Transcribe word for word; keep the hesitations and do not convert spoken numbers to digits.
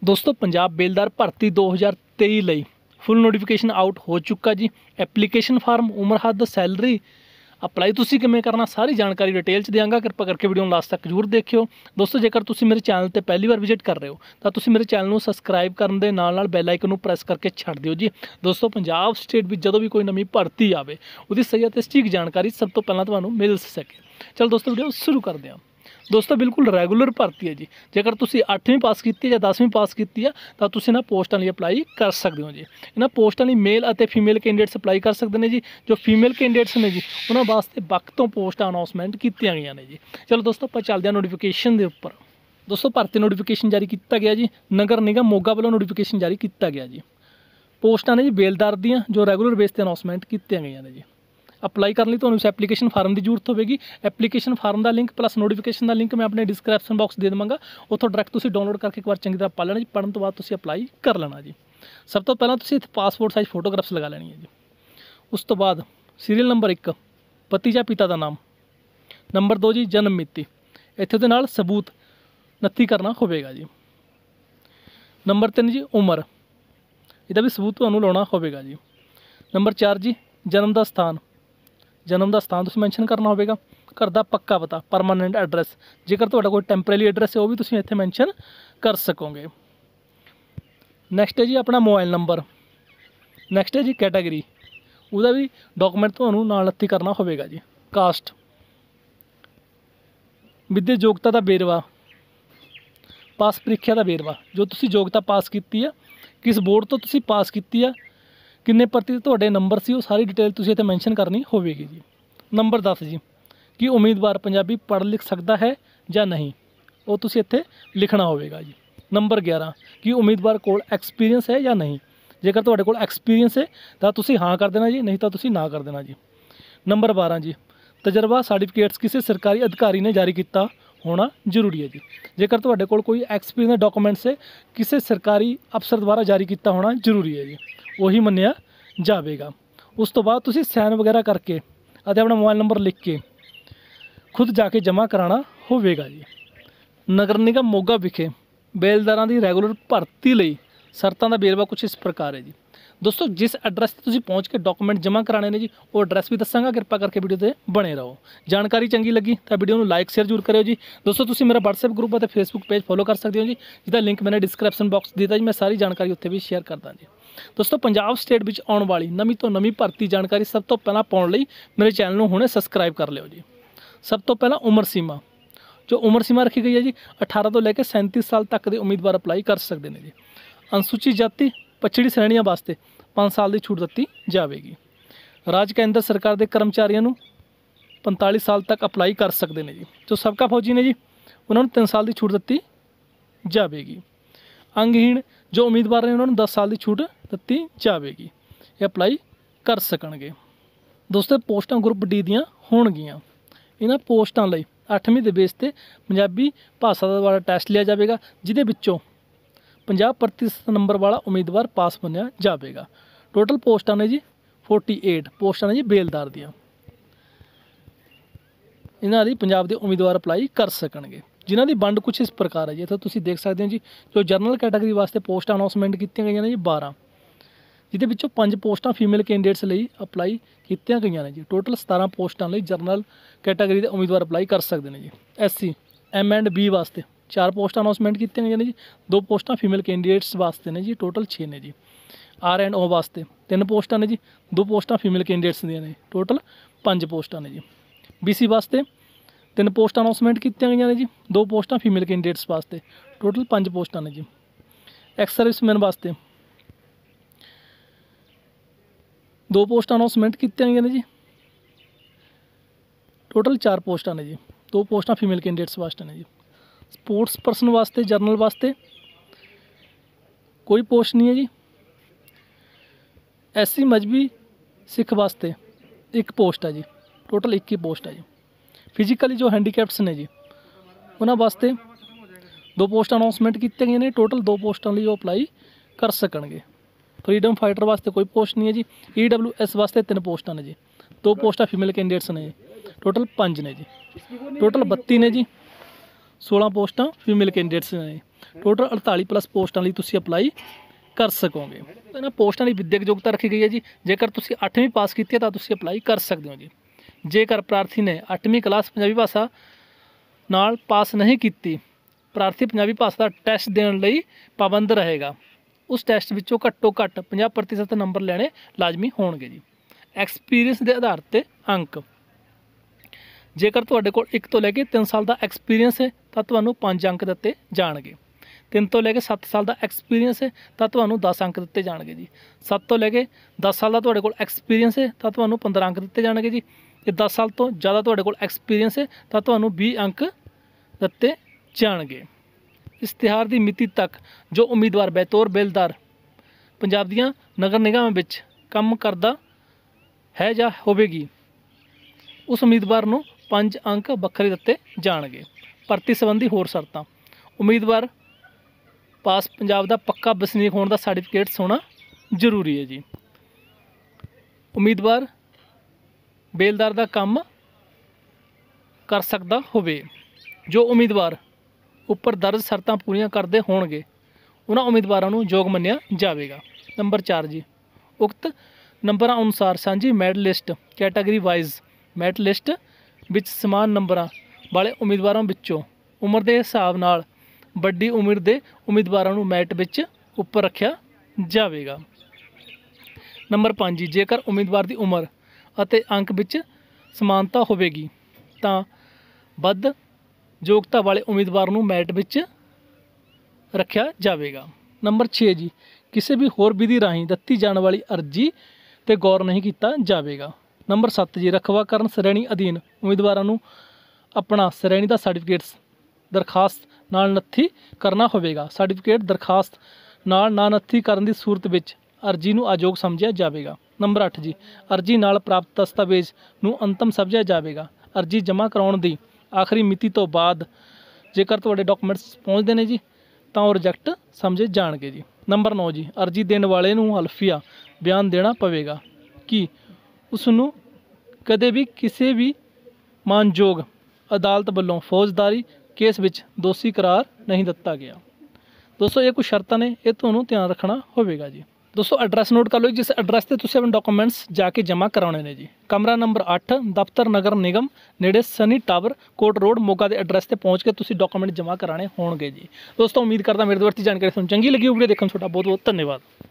दोस्तों पंजाब बेलदार भर्ती दो हज़ार तेई ਲਈ फुल नोटिफिकेशन आउट हो चुका जी। एप्लीकेशन फार्म उम्र हद सैलरी अप्लाई तुसीं किवें करना सारी जानकारी डिटेल च देंगा। कृपा करके वीडियो लास्ट तक जरूर देखियो। दोस्तों जेकर तुसीं मेरे चैनल ते पहली बार विजिट कर रहे हो तो तुसीं मेरे चैनल को सबसक्राइब करन दे नाल नाल बैल आइकन नूं प्रेस करके छड्ड दिओ जी। दोस्तों पंजाब स्टेट विच जदों भी कोई नवीं भर्ती आवे उहदी सही अते सटीक जानकारी सब तो पहलां तुहानूं मिल सके। चलो दोस्तों वीडियो शुरू करते हैं। दोस्तों बिल्कुल रैगूलर भर्ती है जी। जेकर तुसीं अठवीं पास की है या दसवीं पास की है तो तुसीं इन्हां पोस्टां लई अपलाई कर सकते हो जी। इन्हां पोस्टां लई मेल और फीमेल कैंडिडेट्स अपलाई कर सकते हैं जी। जो फीमेल कैंडिडेट्स ने जी उन्हां वास्ते वक्त तो पोस्टां अनाउंसमेंट कीतियां गईयां ने जी। चलो दोस्तों आपां चलदे हां नोटिफिकेशन के उपर। दोस्तों भर्ती नोटिफिकेशन जारी किया गया जी। नगर निगम मोगा वालों नोटिफिकेशन जारी किया गया जी। पोस्टां ने जी बेलदार दियां जो रैगूलर बेस पर अनाउंसमेंट कीतियां गईयां ने जी। अपलाई करने लिए तुहानूं एप्लीकेशन फार्म की जरूरत होगी। एप्लीकेशन फार्म का लिंक प्लस नोटिफिकेशन का लिंक मैं अपने डिस्क्रिप्शन बॉक्स दे देवांगा। उत्थों डायरैक्ट तुसीं डाउनलोड करके एक बार चंगी तरह पढ़ लेना जी। पढ़न तो बाद तुसीं अपलाई कर लेना जी। सब तो पहला तुसीं इत्थे पासपोर्ट साइज फोटोग्राफ्स लगा लेनी है जी। उस तो बाद सीरीयल नंबर एक पति या पिता का नाम, नंबर दो जी जन्म मिति, इत्थे दे नाल सबूत नत्थी करना होगा जी। नंबर तीन जी उम्र, इहदा भी सबूत तुहानूं लाउणा होगा जी। नंबर चार जी जन्म का स्थान, जन्म का स्थान तुसीं मैंशन करना होगा। घर का पक्का पता परमानेंट एड्रैस, जेकर तुहाडा कोई टैंपरेरी एड्रैस है वह भी तुसीं इत्थे मैंशन कर सकोगे। नैक्सट है जी अपना मोबाइल नंबर। नैक्सट है जी कैटागरी, उसका भी डॉकूमेंट तुहानूं नाल नत्थी करना होगा जी। कास्ट, विद्या योग्यता का बेरवा, पास परीक्षा का बेरवा, जो तुसीं योग्यता पास की है, किस बोर्ड तो तुसीं पास की है, किन्ने प्रतिशत तुहाडे नंबर सी, वो सारी डिटेल तुसीं इत्थे मैंशन करनी होगी जी। नंबर दस जी कि उम्मीदवार पंजाबी पढ़ लिख सकता है या नहीं, वो तुसीं इत्थे लिखना होगा जी। नंबर ग्यारह कि उम्मीदवार कोल एक्सपीरियंस है या नहीं, जेकर तुहाडे कोल एक्सपीरियंस है तो तुसीं हाँ कर देना जी, नहीं तो तुसीं ना कर देना जी। नंबर बारह जी तजर्बा सर्टिफिकेट्स किसी सरकारी अधिकारी ने जारी किया होना जरूरी है जी। जेकर तुहाडे कोल कोई एक्सपीरियंस डॉकूमेंट्स है किसी सरकारी अफसर द्वारा जारी किया होना जरूरी है जी, वही मन्निया जाएगा। उस तो बाद तुसीं साइन वगैरह करके अते अपना मोबाइल नंबर लिख के खुद जाके जमा कराना होगा जी। नगर निगम मोगा विखे बेलदारां दी रैगूलर भर्ती लई शर्तां दा बेरवा कुछ इस प्रकार है जी। दोस्तों जिस एड्रैस ते तुसीं पहुँच के डॉकूमेंट जमा कराने ने जी वो एड्रैस भी दसांगा। कृपा करके वीडियो ते बने रहो। जानकारी चंगी लगी तो वीडियो नूं लाइक शेयर जरूर करियो जी। दोस्तों तुसीं मेरा व्हाट्सएप ग्रुप और फेसबुक पेज फॉलो कर सकते हो जी, जिसका लिंक मैंने डिस्क्रिप्शन बॉक्स दिता जी। मैं सारी जानकारी उत्थे भी शेयर करदा जी। दोस्तों पंजाब स्टेट विच आउण वाली नवीं तो नवीं भर्ती जानकारी सब तो पहला पाउण लई मेरे चैनल नूं हुणे सबसक्राइब कर लिओ जी। सब तो पहला उम्र सीमा, जो उम्र सीमा रखी गई है जी अठारह तो लैके सैंतीस साल तक के उम्मीदवार अपलाई कर सकते हैं जी। अनुसूचित जाति पछड़ी श्रेणियां वास्ते पाँच साल की छूट दी जाएगी। राज केंद्र सरकार के कर्मचारियों को पैंतालीस साल तक अपलाई कर सकते हैं जी। जो सबका फौजी ने जी उन्होंने तीन साल की छूट दी जाएगी। अंगहीन जो उम्मीदवार ने उन्होंने दस साल की छूट दी जाएगी, ये अपलाई कर सकणगे। दोस्तों पोस्टां ग्रुप डी दियां होणगियां। इन्हां पोस्टां लई अठवीं के बेस पर पंजाबी भाषा का वाला टैसट लिया जाएगा, जिहदे विचों पचास प्रतिशत नंबर वाला उम्मीदवार पास बनिया जाएगा। टोटल पोस्टां ने जी अड़तालीस पोस्टां ने जी बेलदार दियां। इन्हां दी पंजाब के उम्मीदवार अपलाई कर सकणगे, जिन्हां दी वंड कुछ इस प्रकार है जी। इत्थे तुसीं देख सकते हो जी जो जनरल कैटागरी वास्ते पोस्टां अनाउंसमेंट कीतियां गईयां ने जी बारह, जिहदे विचों पंज पोस्टां फीमेल कैंडिडेट्स लई अपलाई कीतियां गईयां ने जी। टोटल सतारह पोस्टां लई जनरल कैटागरी के उम्मीदवार अपलाई कर सकते हैं जी। S C M and B वास्ते चार पोस्टां अनाउंसमेंट कीतियां गईयां ने जी। दो पोस्टां फीमेल कैंडिडेट्स वास्ते ने जी, टोटल छे ने जी। आर एंड ओ वास्ते तीन पोस्टां ने जी, दो पोस्टां फीमेल कैंडिडेट्स दियां ने, टोटल पांच पोस्टां ने जी। बी सी वास्ते तीन पोस्टां अनाउंसमेंट कीतियां गईयां ने जी, दो पोस्टां फीमेल कैंडिडेट्स वास्ते, टोटल पांच पोस्टां ने जी। एक्स सर्विसमैन वास्ते दो पोस्टां अनाउंसमेंट कीतियां गईयां ने जी, टोटल चार पोस्टां ने जी। दो पोस्टां फीमेल कैंडिडेट्स वास्ते ने जी। स्पोर्ट्स परसन वास्ते जर्नल वास्ते कोई पोस्ट नहीं है जी। एस सी मजहबी सिख वास्ते एक पोस्ट है जी, टोटल एक ही पोस्ट है जी। फिजिकली जो हैंडीकैप्स ने जी उन्होंने वास्ते दो पोस्ट अनाउंसमेंट की गई ने, टोटल दो पोस्टां लिए अपलाई कर सकणगे। फ्रीडम फाइटर वास्ते कोई पोस्ट नहीं है जी। ई डब्ल्यू एस वास्ते तीन पोस्टां ने जी, दो पोस्टां फीमेल कैंडिडेट्स ने जी, टोटल पाँच ने जी। टोटल बत्ती ने जी, सोलह पोस्टां फीमेल कैंडिडेट्स ने। ਟੋਟਲ ਅੜਤਾਲੀ ਪਲੱਸ ਪੋਸਟਾਂ ਲਈ ਤੁਸੀਂ ਅਪਲਾਈ ਕਰ ਸਕੋਗੇ। ਇਹਨਾਂ ਪੋਸਟਾਂ ਲਈ ਵਿਦਿਅਕ ਯੋਗਤਾ ਰੱਖੀ ਗਈ ਹੈ ਜੀ। ਜੇਕਰ ਤੁਸੀਂ ਅੱਠਵੀਂ ਪਾਸ ਕੀਤੀ ਹੈ ਤਾਂ ਤੁਸੀਂ ਅਪਲਾਈ ਕਰ ਸਕਦੇ ਹੋ ਜੀ। ਜੇਕਰ ਪ੍ਰਾਰਥੀ ਨੇ ਅੱਠਵੀਂ ਕਲਾਸ ਪੰਜਾਬੀ ਭਾਸ਼ਾ ਨਾਲ ਪਾਸ ਨਹੀਂ ਕੀਤੀ, ਪ੍ਰਾਰਥੀ ਪੰਜਾਬੀ ਭਾਸ਼ਾ ਦਾ ਟੈਸਟ ਦੇਣ ਲਈ ਪਾਬੰਦ ਰਹੇਗਾ। ਉਸ ਟੈਸਟ ਵਿੱਚੋਂ ਘੱਟੋ ਘੱਟ ਪੰਜਾਹ ਪ੍ਰਤੀਸ਼ਤ ਨੰਬਰ ਲੈਣੇ ਲਾਜ਼ਮੀ ਹੋਣਗੇ ਜੀ। ਐਕਸਪੀਰੀਅੰਸ ਦੇ ਆਧਾਰ 'ਤੇ ਅੰਕ, ਜੇਕਰ ਤੁਹਾਡੇ ਕੋਲ ਇੱਕ ਤੋਂ ਲੈ ਕੇ ਤਿੰਨ ਸਾਲ ਦਾ ਐਕਸਪੀਰੀਅੰਸ ਹੈ ਤਾਂ ਤੁਹਾਨੂੰ ਪੰਜ ਅੰਕ ਦਿੱਤੇ ਜਾਣਗੇ। ਤਿੰਨ ਤੋਂ ਲੈ ਕੇ ਸੱਤ ਸਾਲ ਦਾ ਐਕਸਪੀਰੀਅੰਸ ਹੈ ਤਾਂ ਤੁਹਾਨੂੰ ਦਸ ਅੰਕ ਦਿੱਤੇ ਜਾਣਗੇ ਜੀ। ਸੱਤ ਤੋਂ ਲੈ ਕੇ ਦਸ ਸਾਲ ਦਾ ਤੁਹਾਡੇ ਕੋਲ ਐਕਸਪੀਰੀਅੰਸ ਹੈ ਤਾਂ ਤੁਹਾਨੂੰ ਪੰਦਰਾਂ ਅੰਕ ਦਿੱਤੇ ਜਾਣਗੇ ਜੀ। ਤੇ ਦਸ ਸਾਲ ਤੋਂ ਜ਼ਿਆਦਾ ਤੁਹਾਡੇ ਕੋਲ ਐਕਸਪੀਰੀਅੰਸ ਹੈ ਤਾਂ ਤੁਹਾਨੂੰ ਵੀਹ ਅੰਕ ਦਿੱਤੇ ਜਾਣਗੇ। ਇਸ਼ਤਿਹਾਰ ਦੀ ਮਿਤੀ ਤੱਕ ਜੋ ਉਮੀਦਵਾਰ ਬਤੌਰ ਬੇਲਦਾਰ ਪੰਜਾਬ ਦੀਆਂ ਨਗਰ ਨਿਗਮਾਂ ਵਿੱਚ ਕੰਮ ਕਰਦਾ ਹੈ ਜਾਂ ਹੋਵੇਗੀ, ਉਸ ਉਮੀਦਵਾਰ ਨੂੰ ਪੰਜ ਅੰਕ ਵੱਖਰੇ ਦਿੱਤੇ ਜਾਣਗੇ। ਭਰਤੀ ਸੰਬੰਧੀ ਹੋਰ ਸ਼ਰਤਾਂ, ਉਮੀਦਵਾਰ ਪਾਸ ਪੰਜਾਬ ਦਾ ਪੱਕਾ ਵਸਨੀਕ ਹੋਣ ਦਾ ਸਰਟੀਫਿਕੇਟ ਹੋਣਾ ਜ਼ਰੂਰੀ ਹੈ ਜੀ। ਉਮੀਦਵਾਰ ਬੇਲਦਾਰ ਦਾ ਕੰਮ ਕਰ ਸਕਦਾ ਹੋਵੇ। ਜੋ ਉਮੀਦਵਾਰ ਉੱਪਰ ਦਰਜ ਸ਼ਰਤਾਂ ਪੂਰੀਆਂ ਕਰਦੇ ਹੋਣਗੇ ਉਹਨਾਂ ਉਮੀਦਵਾਰਾਂ ਨੂੰ ਯੋਗ ਮੰਨਿਆ ਜਾਵੇਗਾ। ਨੰਬਰ ਚਾਰ ਜੀ, ਉਕਤ ਨੰਬਰਾਂ ਅਨੁਸਾਰ ਸਾਂਝੀ merit list category wise merit list ਵਿੱਚ ਸਮਾਨ ਨੰਬਰਾਂ ਵਾਲੇ ਉਮੀਦਵਾਰਾਂ ਵਿੱਚੋਂ ਉਮਰ ਦੇ ਹਿਸਾਬ ਨਾਲ ਵੱਡੀ ਉਮਰ ਦੇ ਉਮੀਦਵਾਰਾਂ ਨੂੰ ਮੈਰਿਟ ਵਿੱਚ ਉੱਪਰ ਰੱਖਿਆ ਜਾਵੇਗਾ। ਨੰਬਰ ਪੰਜ ਜੀ, ਜੇਕਰ ਉਮੀਦਵਾਰ ਦੀ ਉਮਰ ਅਤੇ ਅੰਕ ਵਿੱਚ ਸਮਾਨਤਾ ਹੋਵੇਗੀ ਤਾਂ ਵੱਧ ਯੋਗਤਾ ਵਾਲੇ ਉਮੀਦਵਾਰ ਨੂੰ ਮੈਰਿਟ ਵਿੱਚ ਰੱਖਿਆ ਜਾਵੇਗਾ। ਨੰਬਰ ਛੇ ਜੀ, ਕਿਸੇ ਵੀ ਹੋਰ ਵਿਧੀ ਰਾਹੀਂ ਦਿੱਤੀ ਜਾਣ ਵਾਲੀ ਅਰਜ਼ੀ 'ਤੇ ਗੌਰ ਨਹੀਂ ਕੀਤਾ ਜਾਵੇਗਾ। ਨੰਬਰ ਸੱਤ ਜੀ, ਰਖਵਾਕਰਨ ਸ਼੍ਰੇਣੀ ਅਧੀਨ ਉਮੀਦਵਾਰਾਂ ਨੂੰ ਆਪਣਾ ਸ਼੍ਰੇਣੀ ਦਾ ਸਰਟੀਫਿਕੇਟ ਦਰਖਾਸਤ ਨਾਲ ਨੱਥੀ ਕਰਨਾ ਹੋਵੇਗਾ। ਸਰਟੀਫਿਕੇਟ ਦਰਖਾਸਤ ਨਾਲ ਨਾ ਨੱਥੀ ਕਰਨ ਦੀ ਸੂਰਤ ਵਿੱਚ ਅਰਜ਼ੀ ਨੂੰ ਅਯੋਗ ਸਮਝਿਆ ਜਾਵੇਗਾ। ਨੰਬਰ ਅੱਠ ਜੀ, ਅਰਜ਼ੀ ਨਾਲ ਪ੍ਰਾਪਤ ਦਸਤਾਵੇਜ਼ ਨੂੰ ਅੰਤਮ ਸਮਝਿਆ ਜਾਵੇਗਾ। ਅਰਜ਼ੀ ਜਮ੍ਹਾਂ ਕਰਾਉਣ ਦੀ ਆਖਰੀ ਮਿਤੀ ਤੋਂ ਬਾਅਦ ਜੇਕਰ ਤੁਹਾਡੇ ਡਾਕੂਮੈਂਟਸ ਪਹੁੰਚਦੇ ਨੇ ਜੀ ਤਾਂ ਉਹ ਰਿਜੈਕਟ ਸਮਝੇ ਜਾਣਗੇ ਜੀ। ਨੰਬਰ ਨੌ ਜੀ, ਅਰਜ਼ੀ ਦੇਣ ਵਾਲੇ ਨੂੰ ਹਲਫੀਆ ਬਿਆਨ ਦੇਣਾ ਪਵੇਗਾ ਕਿ ਉਸ ਨੂੰ ਕਦੇ ਵੀ ਕਿਸੇ ਵੀ ਮਾਨਯੋਗ ਅਦਾਲਤ ਵੱਲੋਂ ਫੌਜਦਾਰੀ ਕੇਸ ਵਿੱਚ ਦੋਸ਼ੀ ਕਰਾਰ ਨਹੀਂ ਦਿੱਤਾ ਗਿਆ। ਦੋਸਤੋ ਇਹ ਕੁਝ ਸ਼ਰਤਾਂ ਨੇ, ਇਹ ਤੁਹਾਨੂੰ ਧਿਆਨ ਰੱਖਣਾ ਹੋਵੇਗਾ ਜੀ। ਦੋਸਤੋ ਐਡਰੈਸ ਨੋਟ ਕਰ ਲਓ, ਜਿਸ ਐਡਰੈਸ ਤੇ ਤੁਸੀਂ ਆਪਣੇ ਡਾਕੂਮੈਂਟਸ ਜਾ ਕੇ ਜਮ੍ਹਾਂ ਕਰਾਉਣੇ ਨੇ ਜੀ। ਕਮਰਾ ਨੰਬਰ ਅੱਠ, ਦਫ਼ਤਰ ਨਗਰ ਨਿਗਮ ਨੇੜੇ Sunny tower, Kot road, Moga ਦੇ ਐਡਰੈਸ ਤੇ ਪਹੁੰਚ ਕੇ ਤੁਸੀਂ ਡਾਕੂਮੈਂਟ ਜਮ੍ਹਾਂ ਕਰਾਉਣੇ ਹੋਣਗੇ ਜੀ। ਦੋਸਤੋ ਉਮੀਦ ਕਰਦਾ ਮੇਰੇ ਦੁਆਰਾ ਜਾਣਕਾਰੀ ਤੁਹਾਨੂੰ ਚੰਗੀ ਲੱਗੀ ਹੋਵੇਗੀ। ਦੇਖਣ ਤੁਹਾਡਾ ਬਹੁਤ ਬਹੁਤ ਧੰਨਵਾਦ।